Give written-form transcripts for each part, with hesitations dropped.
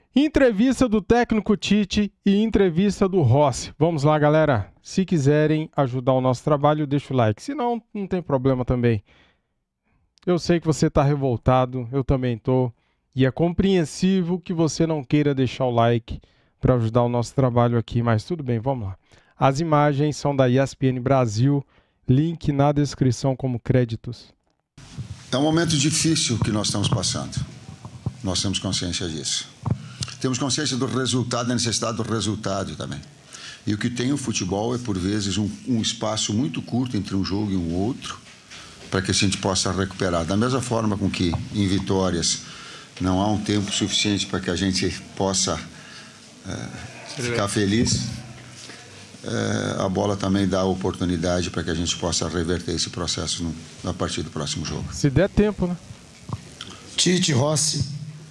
Entrevista do técnico Tite e entrevista do Rossi. Vamos lá, galera. Se quiserem ajudar o nosso trabalho, deixa o like. Se não, não tem problema também. Eu sei que você está revoltado, eu também estou. E é compreensível que você não queira deixar o like para ajudar o nosso trabalho aqui. Mas tudo bem, vamos lá. As imagens são da ESPN Brasil. Link na descrição como créditos. É um momento difícil que nós estamos passando. Nós temos consciência disso. Temos consciência do resultado, da necessidade do resultado também. E o que tem o futebol é, por vezes, um espaço muito curto entre um jogo e um outro, para que a gente possa recuperar. Da mesma forma com que, em vitórias, não há um tempo suficiente para que a gente possa ficar feliz, a bola também dá a oportunidade para que a gente possa reverter esse processo a partir do próximo jogo. Se der tempo, né? Tite, Rossi,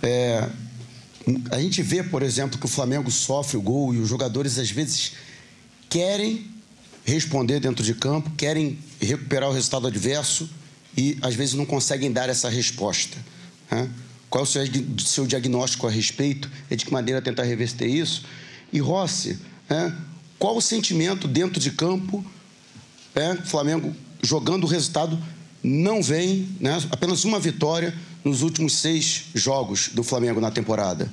a gente vê, por exemplo, que o Flamengo sofre o gol e os jogadores, às vezes, querem responder dentro de campo, querem recuperar o resultado adverso e, às vezes, não conseguem dar essa resposta. Né? Qual é o seu diagnóstico a respeito? É de que maneira tentar reverter isso? E, Rossi, qual o sentimento dentro de campo? O Flamengo jogando, o resultado não vem, né? Apenas uma vitória nos últimos 6 jogos do Flamengo na temporada.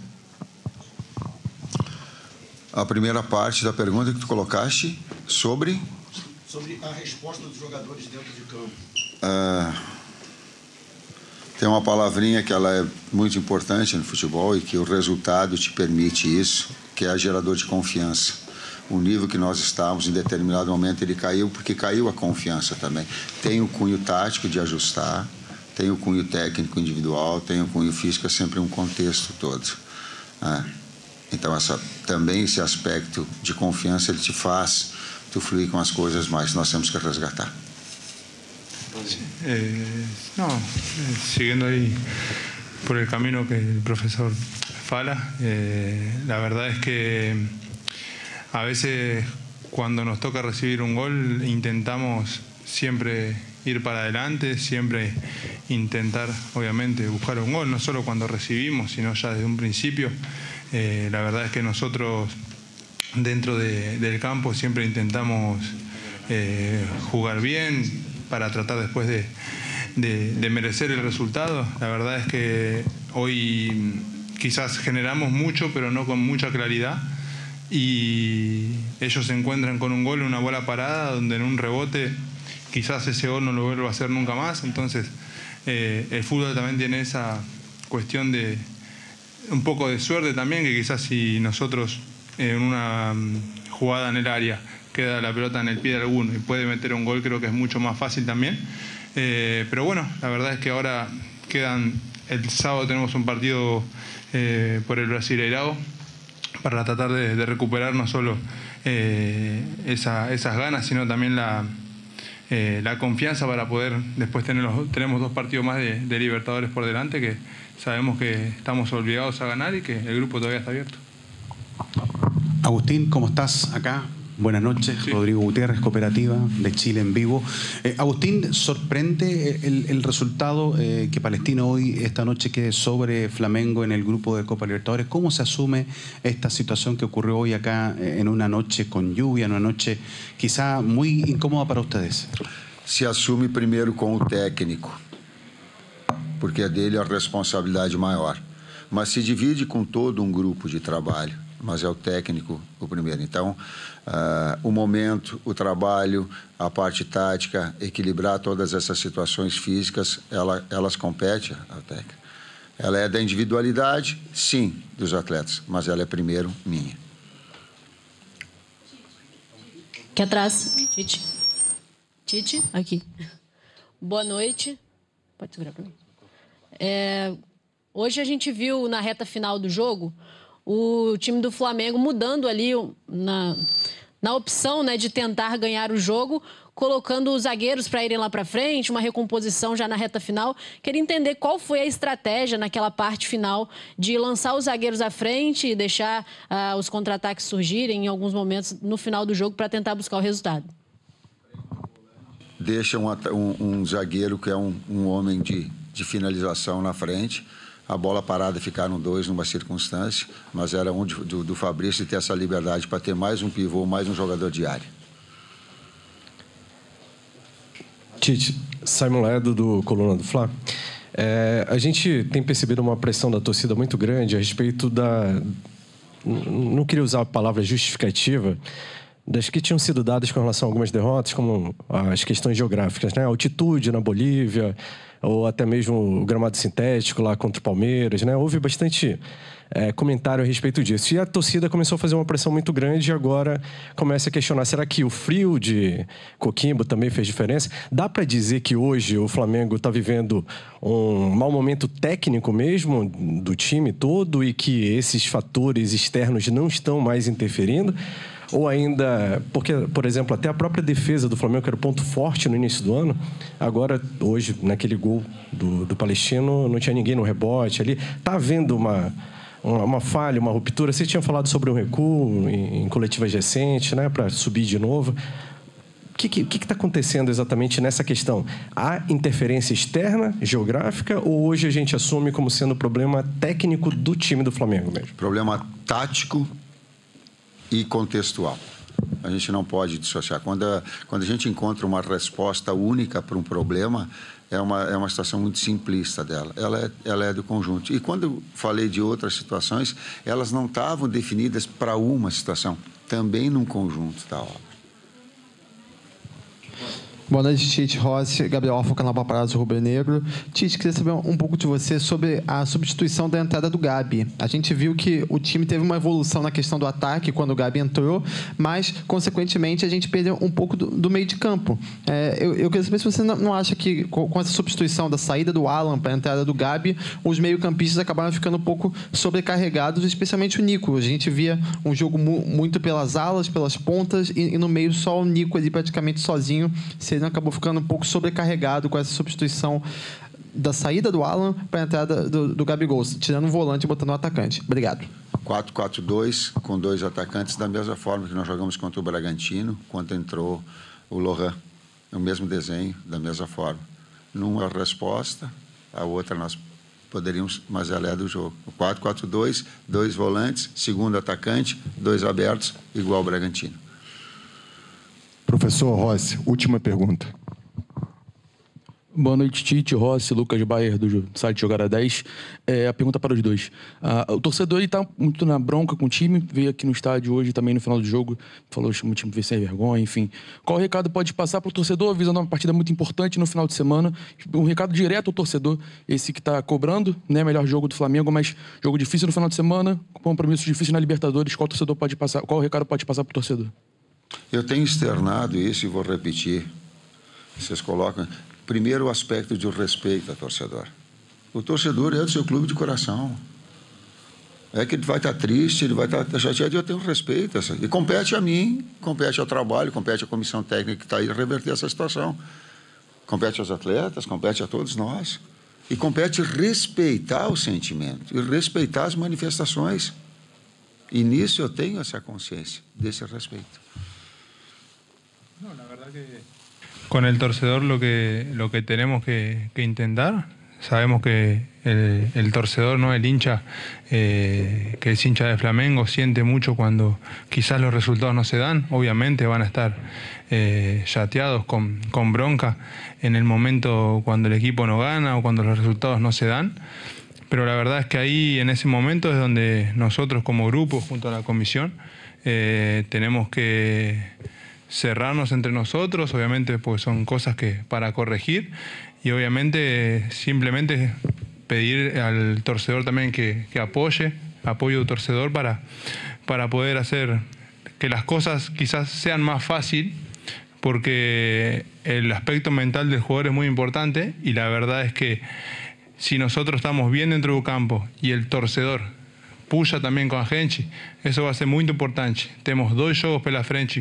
A primeira parte da pergunta que tu colocaste sobre a resposta dos jogadores dentro de campo. Tem uma palavrinha que ela é muito importante no futebol e que o resultado te permite isso, que é gerador de confiança. O nível que nós estávamos, em determinado momento, ele caiu porque caiu a confiança também. Tem o cunho tático de ajustar, tem o cunho técnico individual, tem o cunho físico, é sempre um contexto todo. Então, também esse aspecto de confiança, ele te faz tu fluir com as coisas, mas nós temos que resgatar. Siguiendo ahí por el camino que el profesor fala, la verdad es que a veces cuando nos toca recibir un gol intentamos siempre ir para adelante, siempre intentar obviamente buscar un gol, no solo cuando recibimos, sino ya desde un principio. La verdad es que nosotros dentro del campo siempre intentamos jugar bien para tratar después de merecer el resultado. La verdad es que hoy quizás generamos mucho, pero no con mucha claridad. Y ellos se encuentran con un gol, una bola parada, donde en un rebote quizás ese gol no lo vuelva a hacer nunca más. Entonces el fútbol también tiene esa cuestión de un poco de suerte también, que quizás si nosotros en una jugada en el área queda la pelota en el pie de alguno y puede meter un gol, creo que es mucho más fácil también. Pero bueno, la verdad es que ahora el sábado tenemos un partido por el Brasileirao para tratar de recuperar no solo esas ganas, sino también la confianza para poder después tenemos 2 partidos más de Libertadores por delante, que sabemos que estamos obligados a ganar y que el grupo todavía está abierto. Agustín, ¿cómo estás acá? Buenas noches, sí. Rodrigo Gutiérrez, Cooperativa de Chile en vivo. Agustín, ¿sorprende el resultado que Palestino hoy, esta noche, quede sobre Flamengo en el grupo de Copa Libertadores? ¿Cómo se asume esta situación que ocurrió hoy acá en una noche con lluvia, en una noche quizá muy incómoda para ustedes? Se assume primeiro com o técnico, porque é dele a responsabilidade maior. Mas se divide com todo um grupo de trabalho, mas é o técnico o primeiro. Então, o momento, o trabalho, a parte tática, equilibrar todas essas situações físicas, elas competem ao técnico. Ela é da individualidade, sim, dos atletas, mas ela é primeiro minha. Aqui atrás, Tite. Tite, aqui. Boa noite. Pode segurar para mim. Hoje a gente viu na reta final do jogo o time do Flamengo mudando ali na opção, né, de tentar ganhar o jogo, colocando os zagueiros para irem lá para frente, uma recomposição já na reta final. Queria entender qual foi a estratégia naquela parte final de lançar os zagueiros à frente e deixar os contra-ataques surgirem em alguns momentos no final do jogo para tentar buscar o resultado. Deixa um zagueiro que é um homem de finalização na frente, a bola parada ficar no 2 numa circunstância, mas era do Fabrício de ter essa liberdade para ter mais um pivô, mais um jogador de área. Tite, Simon Ledo, do Coluna do Fla. A gente tem percebido uma pressão da torcida muito grande a respeito da... Não queria usar a palavra justificativa, das que tinham sido dadas com relação a algumas derrotas, como as questões geográficas, né? A altitude na Bolívia, ou até mesmo o gramado sintético lá contra o Palmeiras, né? Houve bastante comentário a respeito disso. E a torcida começou a fazer uma pressão muito grande e agora começa a questionar, será que o frio de Coquimbo também fez diferença? Dá para dizer que hoje o Flamengo está vivendo um mau momento técnico mesmo do time todo e que esses fatores externos não estão mais interferindo? Ou ainda, porque, por exemplo, até a própria defesa do Flamengo, que era o ponto forte no início do ano, agora, hoje, naquele gol do Palestino, não tinha ninguém no rebote ali. Está havendo uma falha, uma ruptura? Você tinha falado sobre um recuo em coletivas recentes, né, para subir de novo. O que está acontecendo exatamente nessa questão? Há interferência externa, geográfica, ou hoje a gente assume como sendo problema técnico do time do Flamengo mesmo? Problema tático e contextual. A gente não pode dissociar. Quando a gente encontra uma resposta única para um problema, é uma situação muito simplista dela. Ela é do conjunto. E quando eu falei de outras situações, elas não estavam definidas para uma situação, também num conjunto da obra. Boa noite, Tite, Rossi, Gabriel Alfa, canal Paparazzo Rubro Negro. Tite, queria saber um pouco de você sobre a substituição da entrada do Gabi. A gente viu que o time teve uma evolução na questão do ataque quando o Gabi entrou, mas, consequentemente, a gente perdeu um pouco do meio de campo. Eu queria saber se você não acha que, com essa substituição da saída do Alan para a entrada do Gabi, os meio-campistas acabaram ficando um pouco sobrecarregados, especialmente o Nico. A gente via um jogo muito pelas alas, pelas pontas, e no meio só o Nico ali praticamente sozinho. Ele acabou ficando um pouco sobrecarregado com essa substituição da saída do Alan para a entrada do Gabigol, tirando o volante e botando o atacante. Obrigado. 4-4-2, com 2 atacantes, da mesma forma que nós jogamos contra o Bragantino, quando entrou o Lohan. O mesmo desenho, da mesma forma. Numa resposta, a outra nós poderíamos, mas ela é do jogo. O 4-4-2, 2 volantes, segundo atacante, 2 abertos, igual ao Bragantino. Professor Rossi, última pergunta. Boa noite, Tite, Rossi, Lucas Bayer, do site Jogada 10. A pergunta para os dois. O torcedor está muito na bronca com o time, veio aqui no estádio hoje também no final do jogo, falou que o time veio sem vergonha, enfim. Qual recado pode passar para o torcedor, visando uma partida muito importante no final de semana? Um recado direto ao torcedor, esse que está cobrando, né, melhor jogo do Flamengo, mas jogo difícil no final de semana, compromisso difícil na Libertadores. Qual torcedor pode passar? Qual recado pode passar para o torcedor? Eu tenho externado isso e vou repetir. Vocês colocam... Primeiro, o aspecto de respeito ao torcedor. O torcedor é do seu clube de coração. É que ele vai estar triste, ele vai estar chateado, e eu tenho respeito. E compete a mim, compete ao trabalho, compete à comissão técnica que está aí a reverter essa situação. Compete aos atletas, compete a todos nós. E compete respeitar o sentimento e respeitar as manifestações. E nisso eu tenho essa consciência, desse respeito. No, la verdad que con el torcedor lo que tenemos que intentar, sabemos que el torcedor, no el hincha, que es hincha de Flamengo, siente mucho cuando quizás los resultados no se dan. Obviamente van a estar chateados con bronca en el momento cuando el equipo no gana o cuando los resultados no se dan. Pero la verdad es que ahí, en ese momento, es donde nosotros como grupo, junto a la comisión, tenemos que cerrarnos entre nosotros, obviamente, pues son cosas que para corregir, y obviamente simplemente pedir al torcedor también que apoye al torcedor para poder hacer que las cosas quizás sean más fácil, porque el aspecto mental del jugador es muy importante, y la verdad es que si nosotros estamos bien dentro del campo y el torcedor puxa también con a gente, eso va a ser muy importante. Tenemos 2 jogos pela frente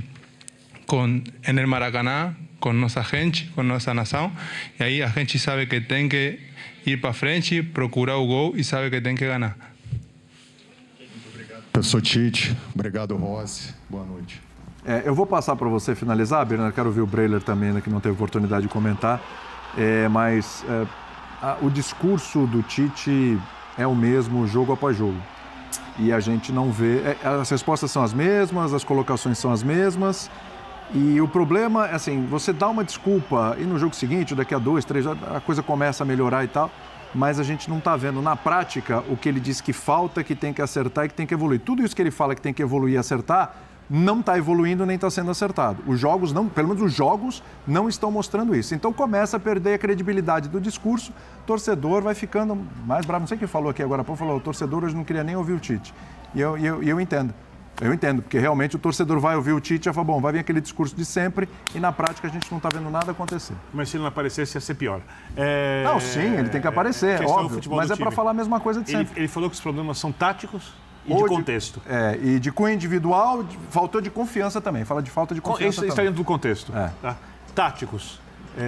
en el Maracaná, con nuestra gente, con nuestra nación, y ahí a gente sabe que tem que ir para frente, procurar o gol e sabe que tem que ganhar. Professor Tite, obrigado, Rossi. Boa noite. Eu vou passar para você finalizar, Bernardo. Quero ouvir o Breiler também, né, que não teve oportunidade de comentar. Mas o discurso do Tite é o mesmo jogo após jogo. E a gente não vê... As respostas são as mesmas, as colocações são as mesmas. E o problema é assim, você dá uma desculpa e no jogo seguinte, daqui a 2, 3 horas, a coisa começa a melhorar e tal, mas a gente não está vendo na prática o que ele diz que falta, que tem que acertar e que tem que evoluir. Tudo isso que ele fala que tem que evoluir e acertar, não está evoluindo nem está sendo acertado. Os jogos não, pelo menos os jogos não estão mostrando isso. Então começa a perder a credibilidade do discurso, o torcedor vai ficando mais bravo. Não sei quem falou aqui agora, falou, o torcedor hoje não queria nem ouvir o Tite. E eu entendo. Eu entendo, porque realmente o torcedor vai ouvir o Tite e vai falar, bom, vai vir aquele discurso de sempre e na prática a gente não está vendo nada acontecer. Mas se ele não aparecesse, ia ser pior. Não, sim, ele tem que aparecer, óbvio, mas é para falar a mesma coisa de sempre. Ele falou que os problemas são táticos e de contexto. E de cunho individual, faltou de confiança também, fala de falta de confiança Isso está dentro do contexto. Tá? Táticos.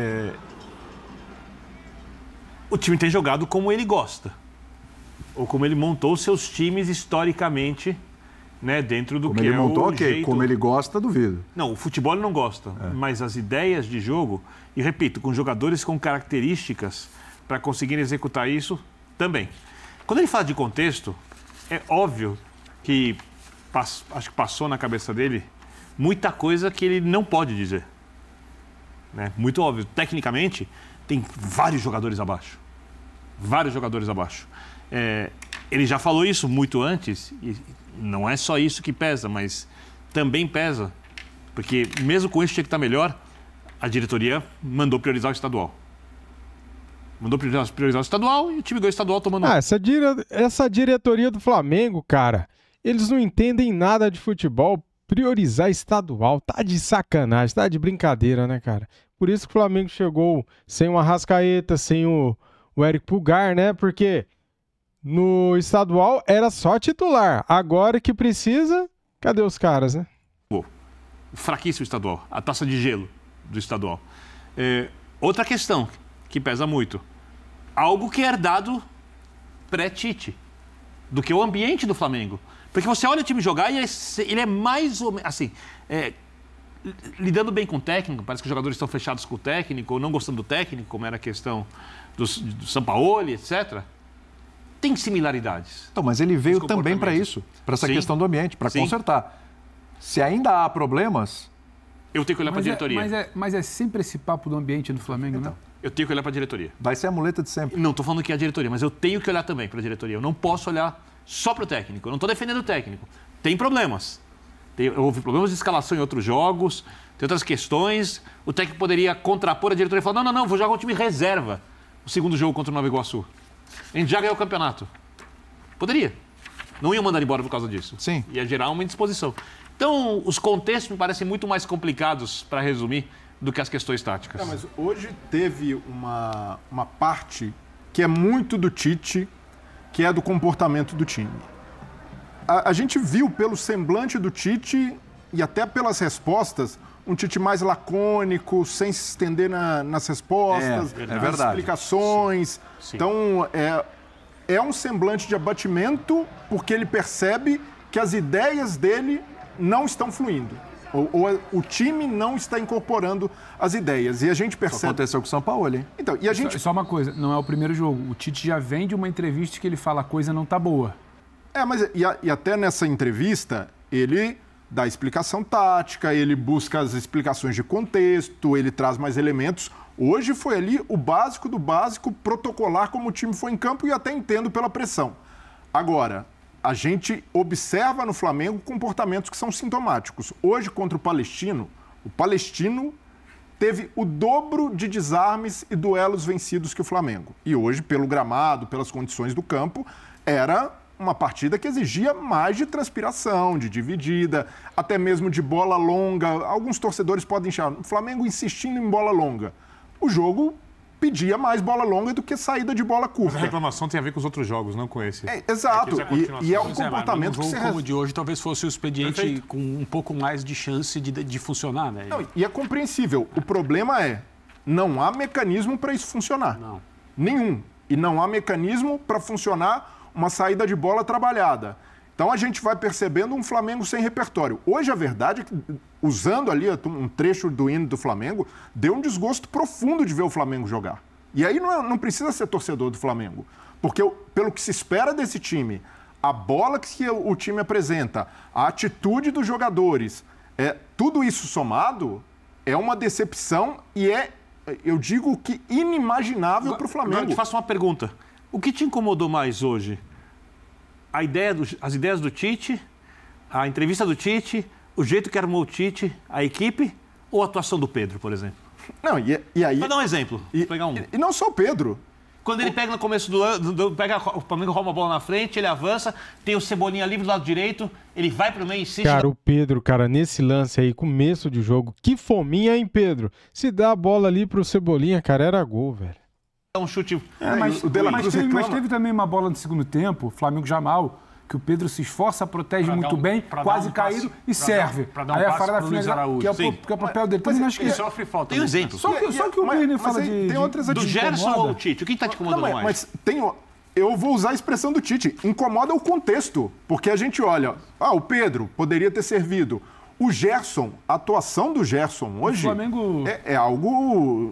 O time tem jogado como ele gosta, ou como ele montou seus times historicamente... Né, dentro do como que ele montou, o jeito... Como ele gosta, duvido. Não, o futebol ele não gosta, mas as ideias de jogo, e repito, com jogadores com características para conseguir executar isso, também. Quando ele fala de contexto, é óbvio que acho que passou na cabeça dele muita coisa que ele não pode dizer. Né? Muito óbvio. Tecnicamente, tem vários jogadores abaixo. Vários jogadores abaixo. Ele já falou isso muito antes, e não é só isso que pesa, mas também pesa, porque mesmo com isso tinha que estar melhor, a diretoria mandou priorizar o estadual. Mandou priorizar o estadual e o time ganhou o estadual tomando... Essa diretoria do Flamengo, cara, eles não entendem nada de futebol. Priorizar estadual, tá de sacanagem, tá de brincadeira, né, cara? Por isso que o Flamengo chegou sem o Arrascaeta, sem o Eric Pulgar, né? Porque... no estadual era só titular. Agora que precisa, cadê os caras, né? Fraquíssimo estadual. A taça de gelo do estadual. Outra questão que pesa muito. Algo que é herdado pré-Tite. Do que o ambiente do Flamengo. Porque você olha o time jogar e ele é mais ou menos... assim, lidando bem com o técnico. Parece que os jogadores estão fechados com o técnico ou não gostando do técnico, como era a questão do Sampaoli, etc., tem similaridades. Então, mas ele veio também para isso, para essa questão do ambiente, para consertar. Se ainda há problemas... eu tenho que olhar para a diretoria. Mas é sempre esse papo do ambiente do Flamengo, então, né? Eu tenho que olhar para a diretoria. Vai ser a muleta de sempre. Não estou falando que é a diretoria, mas eu tenho que olhar também para a diretoria. Eu não posso olhar só para o técnico. Eu não estou defendendo o técnico. Tem problemas. Houve problemas de escalação em outros jogos, tem outras questões. O técnico poderia contrapor a diretoria e falar, não, vou jogar um time reserva o segundo jogo contra o Nova Iguaçu. A gente já ganhou o campeonato. Poderia. Não ia mandar embora por causa disso. Sim. Ia gerar uma indisposição. Então, os contextos me parecem muito mais complicados, para resumir, do que as questões táticas. Mas hoje teve uma parte que é muito do Tite, que é do comportamento do time. A gente viu pelo semblante do Tite e até pelas respostas, um Tite mais lacônico, sem se estender nas respostas, nas explicações. Sim. Então, é um semblante de abatimento porque ele percebe que as ideias dele não estão fluindo. Ou o time não está incorporando as ideias. E a gente percebe... Isso aconteceu com o São Paulo, hein? Então, e a gente... Só uma coisa, não é o primeiro jogo. O Tite já vem de uma entrevista que ele fala a coisa não tá boa. Mas e até nessa entrevista, ele dá explicação tática, ele busca as explicações de contexto, ele traz mais elementos. Hoje foi ali o básico do básico, protocolar como o time foi em campo e até entendo pela pressão. Agora, a gente observa no Flamengo comportamentos que são sintomáticos. Hoje, contra o Palestino teve o dobro de desarmes e duelos vencidos que o Flamengo. E hoje, pelo gramado, pelas condições do campo, era uma partida que exigia mais de transpiração, de dividida, até mesmo de bola longa. Alguns torcedores podem achar o Flamengo insistindo em bola longa. O jogo pedia mais bola longa do que saída de bola curta. Mas a reclamação tem a ver com os outros jogos, não com esse. Exato. E é um comportamento que um jogo como o de hoje talvez fosse o expediente com um pouco mais de chance de funcionar, né? Não, e é compreensível. O problema é, não há mecanismo para isso funcionar. Não. Nenhum. E não há mecanismo para funcionar uma saída de bola trabalhada. Então a gente vai percebendo um Flamengo sem repertório. Hoje a verdade é que, usando ali um trecho do hino do Flamengo, deu um desgosto profundo de ver o Flamengo jogar. E aí não precisa ser torcedor do Flamengo. Porque pelo que se espera desse time, a bola que o time apresenta, a atitude dos jogadores, tudo isso somado é uma decepção e eu digo que inimaginável para o Flamengo. Agora eu te faço uma pergunta. O que te incomodou mais hoje? As ideias do Tite, a entrevista do Tite, o jeito que armou o Tite, a equipe ou a atuação do Pedro, por exemplo? Não, e aí... Vou dar um exemplo. Vou pegar um. E não só o Pedro. Quando ele pega no começo do ano, o Flamengo rouba a bola na frente, ele avança, tem o Cebolinha livre do lado direito, ele vai pro meio e insiste. Cara, o Pedro, nesse lance aí, começo de jogo, que fominha, hein, Pedro? Se dá a bola ali pro Cebolinha, cara, era gol, velho. É um chute... Mas teve também uma bola no segundo tempo, Flamengo já mal, que o Pedro se esforça, protege muito bem, quase caído e serve. Aí a falha da finalização, que é o papel dele. Também acho que ele sofre falta. Tem um exemplo. Só que o Birner fala de... Tem outras do Gerson ou o Tite? O que está te incomodando mais? Mas eu vou usar a expressão do Tite. Incomoda o contexto. Porque a gente olha... o Pedro poderia ter servido. O Gerson, a atuação do Gerson hoje Flamengo... é algo...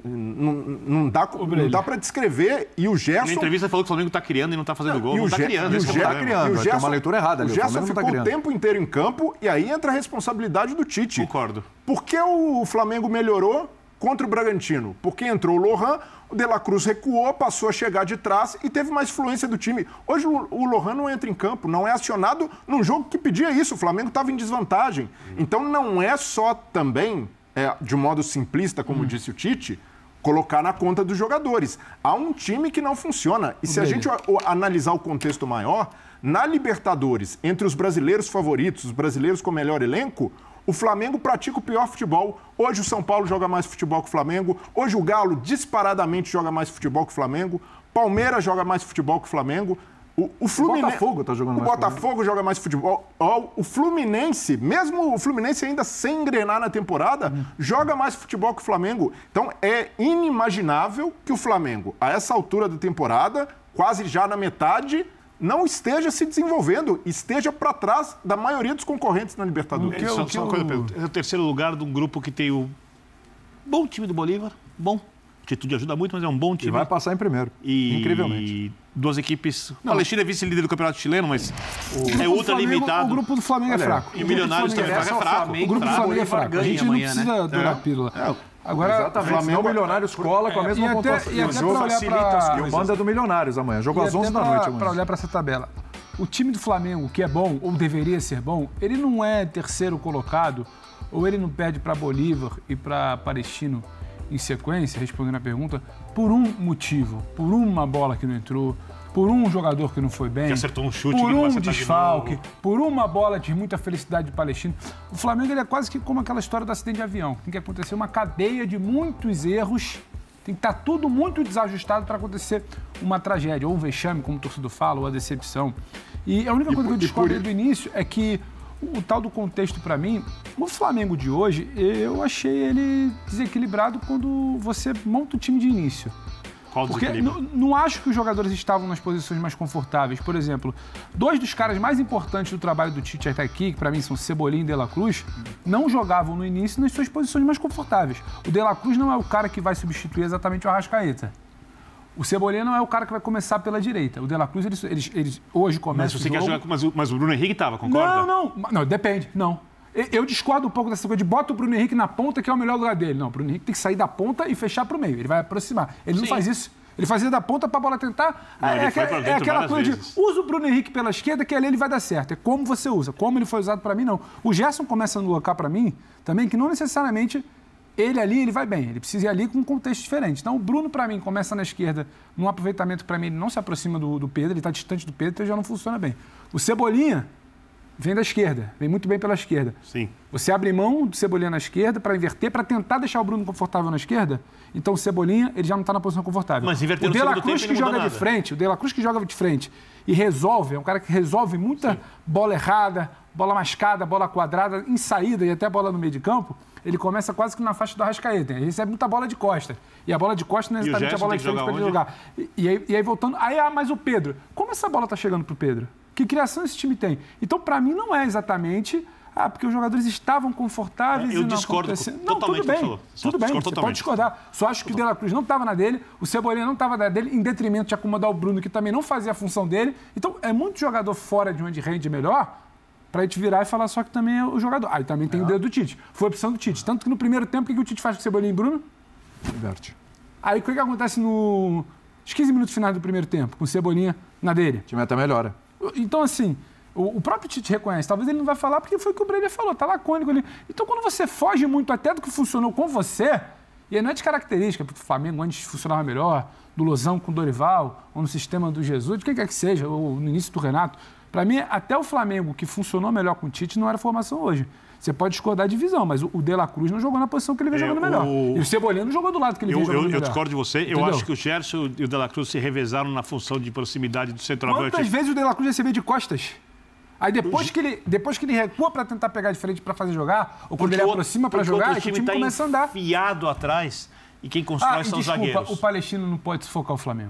Não dá para descrever. E o Gerson... Na entrevista falou que o Flamengo está criando e não está fazendo gol. Não está criando. O Gerson, tem uma leitura errada ali. O Gerson ficou o tempo inteiro em campo e aí entra a responsabilidade do Tite. Concordo. Por que o Flamengo melhorou contra o Bragantino? Porque entrou o Lohan, o De La Cruz recuou, passou a chegar de trás e teve mais fluência do time. Hoje o Lohan não entra em campo, não é acionado num jogo que pedia isso. O Flamengo estava em desvantagem. Então não é só também, de modo simplista, como disse o Tite, colocar na conta dos jogadores. Há um time que não funciona. E se a gente analisar o contexto maior, na Libertadores, entre os brasileiros favoritos, os brasileiros com melhor elenco, o Flamengo pratica o pior futebol. Hoje o São Paulo joga mais futebol que o Flamengo. Hoje o Galo disparadamente joga mais futebol que o Flamengo. Palmeiras joga mais futebol que o Flamengo. O Botafogo está jogando mais futebol. O Botafogo joga mais futebol. O Fluminense, mesmo o Fluminense ainda sem engrenar na temporada, joga mais futebol que o Flamengo. Então é inimaginável que o Flamengo, a essa altura da temporada, quase já na metade, não esteja se desenvolvendo, esteja para trás da maioria dos concorrentes na Libertadores. Só uma coisa, é o terceiro lugar de um grupo que tem o bom time do Bolívar, bom. A atitude ajuda muito, mas é um bom time. E vai passar em primeiro, incrivelmente. E duas equipes... A Palestina é vice-líder do Campeonato Chileno, mas é ultra limitado. O grupo do Flamengo é fraco. E o Milionários também é fraco. O grupo do Flamengo é fraco. A gente não precisa dourar pílula. Agora, exatamente, Flamengo, o Milionários cola com a mesma pontuação. E o mando é do Milionários amanhã. Jogo às 11 da noite. Para olhar para essa tabela. O time do Flamengo, que é bom, ou deveria ser bom, ele não é terceiro colocado, ou ele não perde para Bolívar e para Palestino em sequência, respondendo a pergunta, por um motivo, por uma bola que não entrou, por um jogador que não foi bem, que acertou um chute, por um desfalque, por uma bola de muita felicidade de Palestino. O Flamengo ele é quase que como aquela história do acidente de avião. Tem que acontecer uma cadeia de muitos erros, tem que estar tudo muito desajustado para acontecer uma tragédia, ou um vexame, como o torcedor fala, ou a decepção. E a única coisa que eu descobri do início é que o tal do contexto, para mim, o Flamengo de hoje, eu achei ele desequilibrado quando você monta o time de início. Porque não acho que os jogadores estavam nas posições mais confortáveis. Por exemplo, dois dos caras mais importantes do trabalho do Tite até aqui, que para mim são Cebolinha e De La Cruz, não jogavam no início nas suas posições mais confortáveis. O De La Cruz não é o cara que vai substituir exatamente o Arrascaeta. O Cebolinha não é o cara que vai começar pela direita. O De La Cruz, eles hoje começam. Mas você quer jogar com... Mas o Bruno Henrique estava, concorda? Não, depende. Não. Eu discordo um pouco dessa coisa de bota o Bruno Henrique na ponta, que é o melhor lugar dele. Não, o Bruno Henrique tem que sair da ponta e fechar para o meio. Ele vai aproximar. Ele não faz isso. Ele fazia da ponta para a bola tentar. Não, é aquela coisa de usa o Bruno Henrique pela esquerda, que ali ele vai dar certo. É como você usa. Como ele foi usado para mim, não. O Gerson começa a colocar para mim também que não necessariamente ele ali ele vai bem. Ele precisa ir ali com um contexto diferente. Então o Bruno, para mim, começa na esquerda, num aproveitamento que para mim ele não se aproxima do Pedro, ele está distante do Pedro, então já não funciona bem. O Cebolinha vem da esquerda, vem muito bem pela esquerda. Sim. Você abre mão do Cebolinha na esquerda para inverter, para tentar deixar o Bruno confortável na esquerda. Então o Cebolinha, ele já não está na posição confortável. Mas inverter o De La Cruz que joga de frente, o De La Cruz que joga de frente e resolve, é um cara que resolve muita bola errada, bola mascada, bola quadrada, em saída e até bola no meio de campo. Ele começa quase que na faixa do Arrascaeta. Ele recebe muita bola de costa. E a bola de costa não é exatamente a bola de frente para ele jogar. E aí voltando. Mas o Pedro. Como essa bola está chegando para o Pedro? Que criação esse time tem? Então, para mim, não é exatamente Ah, porque os jogadores estavam confortáveis e Eu não discordo aconteceu. totalmente tudo bem, do que falou. tudo bem, você pode discordar. Só acho que o De La Cruz não estava na dele, o Cebolinha não estava na dele, em detrimento de acomodar o Bruno, que também não fazia a função dele. Então, é muito jogador fora de onde rende melhor pra gente virar e falar só que também é o jogador. Aí também tem o dedo do Tite. Foi a opção do Tite. Tanto que no primeiro tempo, o que o Tite faz com o Cebolinha e Bruno? Inverte. Aí o que acontece nos 15 minutos finais do primeiro tempo, com o Cebolinha na dele? O time até melhora. Então, assim, o próprio Tite reconhece. Talvez ele não vai falar porque foi o que o Brenner falou, tá lacônico ali. Então, quando você foge muito até do que funcionou com você, e aí não é de característica, porque o Flamengo antes funcionava melhor, do Lozão com o Dorival, ou no sistema do Jesus, de quem quer que seja, ou no início do Renato. Para mim, até o Flamengo, que funcionou melhor com o Tite, não era formação hoje. Você pode discordar de visão, mas o De La Cruz não jogou na posição que ele vem jogando melhor. E o Cebolinha não jogou do lado que ele vem jogando melhor. Eu discordo de você. Entendeu? Eu acho que o Gerson e o De La Cruz se revezaram na função de proximidade do centroavante. Quantas vezes o De La Cruz recebeu de costas? Aí depois que ele recua para tentar pegar de frente para fazer jogar, ou quando ele aproxima para jogar, o time começa a andar. Enfiado atrás e quem constrói são os zagueiros. O Palestino não pode sufocar o Flamengo.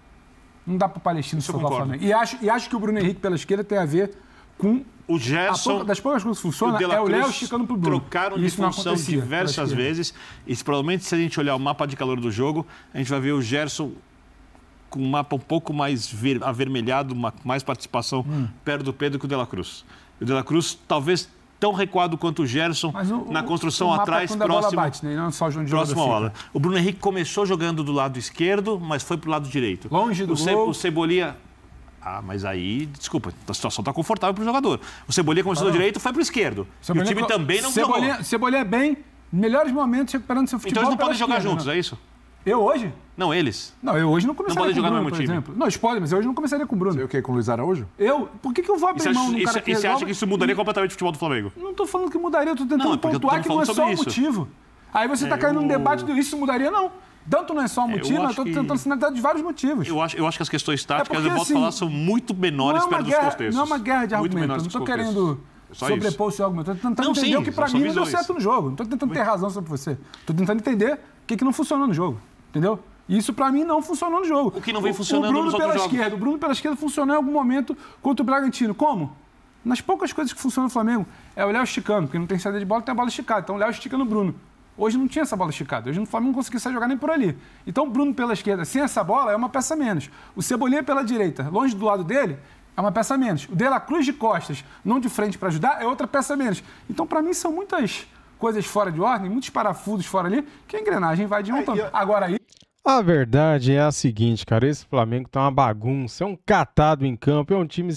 Não dá para o Palestino sufocar o Flamengo. E acho que o Bruno Henrique pela esquerda tem a ver com o Gerson. Das poucas coisas que funciona é o Léo esticando pro Bruno. Trocaram de função diversas vezes. E provavelmente, se a gente olhar o mapa de calor do jogo, a gente vai ver o Gerson com um mapa um pouco mais avermelhado, mais participação perto do Pedro que o De La Cruz. O De La Cruz, talvez tão recuado quanto o Gerson na construção atrás, próximo, bate, né? Não só próximo à bola. O Bruno Henrique começou jogando do lado esquerdo, mas foi pro lado direito. Longe do gol. O Cebolinha... Ah, mas aí, desculpa, a situação está confortável para o jogador. O Cebolinha começou do direito, foi para o esquerdo. E o time também não jogou. Cebolinha bem, melhores momentos recuperando seu futebol. Então eles não podem jogar juntos, é isso? Eu hoje? Não, eles. Não, eu hoje não começaria com o Bruno, jogar no mesmo time. Não, eles podem, mas eu hoje não começaria com o Bruno. Você o quê? Com o Luiz Araújo? Por que eu vou abrir mão num cara que resolve... E você acha que isso mudaria completamente o futebol do Flamengo? Não estou falando que mudaria, eu estou tentando pontuar que não é só o motivo. Aí você está caindo num debate do isso mudaria, não. Tanto não é só um motivo, mas eu estou tentando sinalizar de vários motivos. Eu acho que as questões táticas, eu volto a falar, são muito menores perto dos contextos. Não é uma guerra de argumentos. Não estou querendo sobrepor o seu argumento. Estou tentando entender o que para mim não deu certo no jogo. Não estou tentando ter razão sobre você. Estou tentando entender o que não funcionou no jogo. Entendeu? Isso, para mim, não funcionou no jogo. O que não vem funcionando nos outros jogos. O Bruno pela esquerda funcionou em algum momento contra o Bragantino. Como? Nas poucas coisas que funcionam no Flamengo. É o Léo esticando, porque não tem saída de bola, tem a bola esticada. Então o Léo estica no Bruno. Hoje não tinha essa bola esticada. Hoje no Flamengo não conseguia sair jogar nem por ali. Então o Bruno pela esquerda, sem essa bola, é uma peça a menos. O Cebolinha pela direita, longe do lado dele, é uma peça a menos. O De La Cruz de costas, não de frente para ajudar, é outra peça a menos. Então, para mim, são muitas coisas fora de ordem, muitos parafusos fora ali, que a engrenagem vai desmontando. Agora aí... A verdade é a seguinte, cara, esse Flamengo tá uma bagunça, é um catado em campo,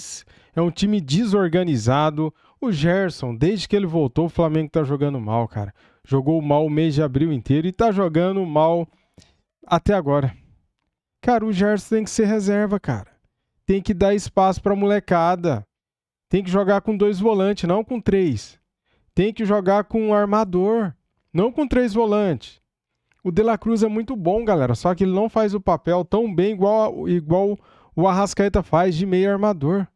é um time desorganizado. O Gerson, desde que ele voltou, o Flamengo tá jogando mal, cara. Jogou mal o mês de abril inteiro e tá jogando mal até agora. Cara, o Gerson tem que ser reserva, cara. Tem que dar espaço pra molecada. Tem que jogar com 2 volantes, não com 3. Tem que jogar com um armador, não com 3 volantes. O De La Cruz é muito bom, galera, só que ele não faz o papel tão bem igual o Arrascaeta faz de meio armador.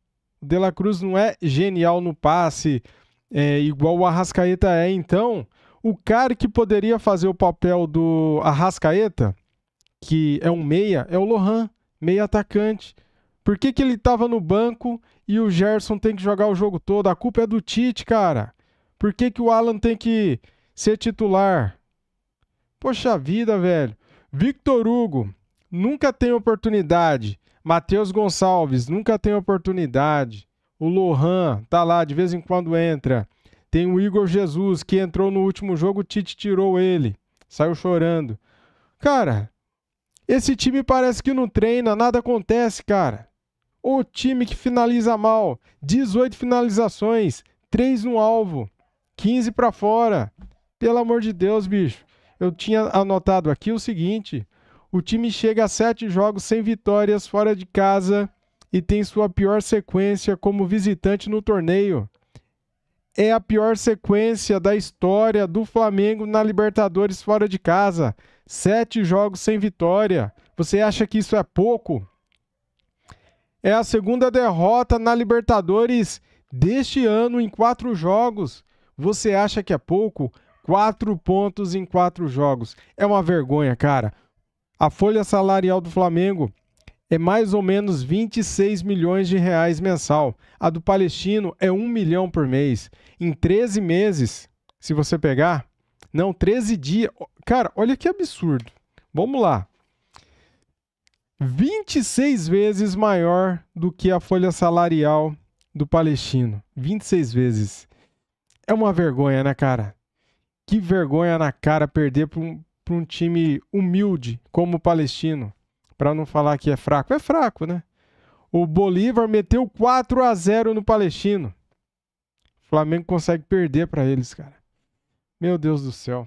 O De La Cruz não é genial no passe, igual o Arrascaeta é. Então, o cara que poderia fazer o papel do Arrascaeta, que é um meia, é o Lohan, meia atacante. Por que ele estava no banco e o Gerson tem que jogar o jogo todo? A culpa é do Tite, cara. Por que o Alan tem que ser titular? Poxa vida, velho. Victor Hugo nunca tem oportunidade. Matheus Gonçalves nunca tem oportunidade. O Lohan tá lá, de vez em quando entra. Tem o Igor Jesus, que entrou no último jogo, o Tite tirou ele. Saiu chorando. Cara, esse time parece que não treina, nada acontece, cara. O time que finaliza mal. 18 finalizações, 3 no alvo, 15 pra fora. Pelo amor de Deus, bicho. Eu tinha anotado aqui o seguinte: o time chega a 7 jogos sem vitórias fora de casa e tem sua pior sequência como visitante no torneio. É a pior sequência da história do Flamengo na Libertadores fora de casa. 7 jogos sem vitória. Você acha que isso é pouco? É a segunda derrota na Libertadores deste ano em 4 jogos. Você acha que é pouco? 4 pontos em 4 jogos. É uma vergonha, cara. A folha salarial do Flamengo é mais ou menos 26 milhões de reais mensal. A do Palestino é 1 milhão por mês. Em 13 meses, se você pegar... Não, 13 dias. Cara, olha que absurdo. Vamos lá. 26 vezes maior do que a folha salarial do Palestino. 26 vezes. É uma vergonha, né, cara? Que vergonha na cara perder para um time humilde como o Palestino. Para não falar que é fraco. É fraco, né? O Bolívar meteu 4-0 no Palestino. O Flamengo consegue perder para eles, cara. Meu Deus do céu.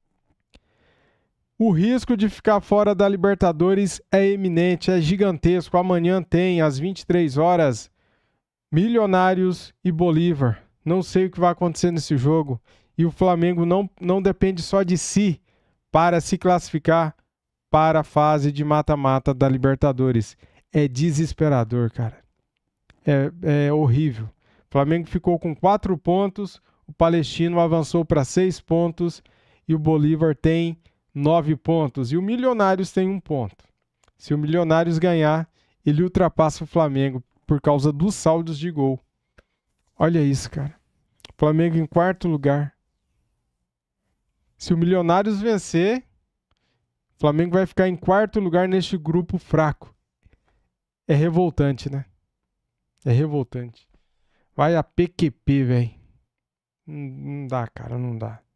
O risco de ficar fora da Libertadores é iminente, é gigantesco. Amanhã tem, às 23 horas, Milionários e Bolívar. Não sei o que vai acontecer nesse jogo. E o Flamengo não depende só de si para se classificar para a fase de mata-mata da Libertadores. É desesperador, cara. É horrível. O Flamengo ficou com 4 pontos, o Palestino avançou para 6 pontos e o Bolívar tem 9 pontos. E o Milionários tem 1 ponto. Se o Milionários ganhar, ele ultrapassa o Flamengo por causa dos saldos de gol. Olha isso, cara. Flamengo em 4º lugar. Se o Milionários vencer, o Flamengo vai ficar em 4º lugar neste grupo fraco. É revoltante, né? É revoltante. Vai a PQP, velho. Não dá, cara, não dá.